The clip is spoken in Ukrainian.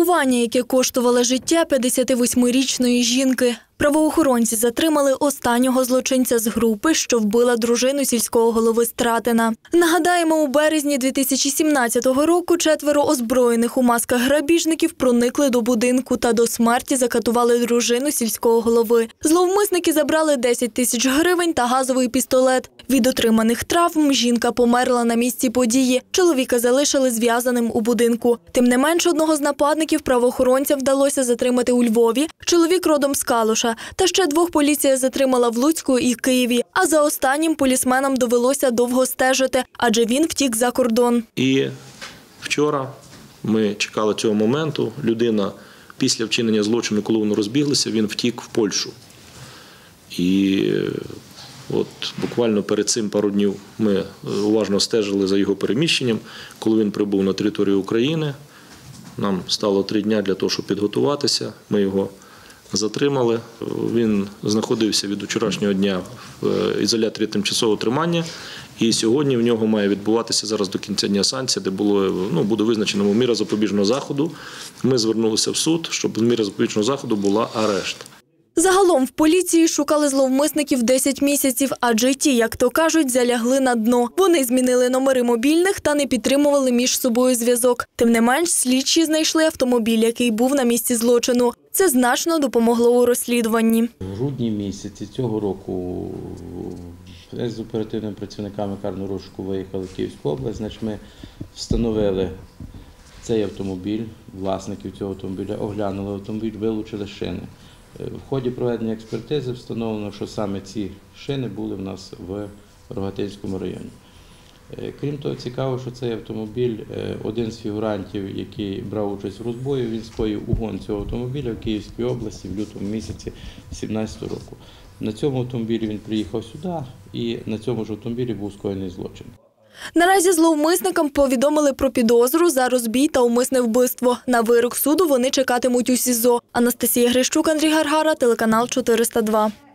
Пограбування, яке коштувало життя 58-річної жінки. Правоохоронці затримали останнього злочинця з групи, що вбила дружину сільського голови Стратина. Нагадаємо, у березні 2017 року 4 озброєних у масках грабіжників проникли до будинку та до смерті закатували дружину сільського голови. Зловмисники забрали 10 тисяч гривень та газовий пістолет. Від отриманих травм жінка померла на місці події. Чоловіка залишили зв'язаним у будинку. Тим не менш, одного з нападників правоохоронцям вдалося затримати у Львові. Чоловік родом з Калуша. Та ще 2 поліція затримала в Луцьку і Києві. А за останнім полісменам довелося довго стежити, адже він втік за кордон. І вчора ми чекали цього моменту. Людина після вчинення злочину, коли вони розбіглися, він втік в Польщу. І от буквально перед цим пару днів ми уважно стежили за його переміщенням. Коли він прибув на територію України, нам стало 3 дні для того, щоб підготуватися. Ми його затримали. Він знаходився від вчорашнього дня в ізоляторі тимчасового тримання. І сьогодні в нього має відбуватися зараз до кінця дня санкція, де буде визначено міра запобіжного заходу. Ми звернулися в суд, щоб з міри запобіжного заходу була арешт. Загалом в поліції шукали зловмисників 10 місяців, адже ті, як то кажуть, залягли на дно. Вони змінили номери мобільних та не підтримували між собою зв'язок. Тим не менш, слідчі знайшли автомобіль, який був на місці злочину. Це значно допомогло у розслідуванні. В грудні місяці цього року з оперативними працівниками карного розшуку виїхали в Київську область. Ми встановили цей автомобіль, власників цього автомобіля, оглянули автомобіль, вилучили шини. В ході проведення експертизи встановлено, що саме ці шини були в нас в Рогатинському районі. Крім того, цікаво, що цей автомобіль, один з фігурантів, який брав участь в розбої, він скоїв угон цього автомобіля в Київській області в лютому місяці 2017 року. На цьому автомобілі він приїхав сюди і на цьому ж автомобілі був скоєний злочин. Наразі зловмисникам повідомили про підозру за розбій та умисне вбивство. На вирок суду вони чекатимуть у СІЗО. Анастасія Грищук, Андрій Гаргара, телеканал 402.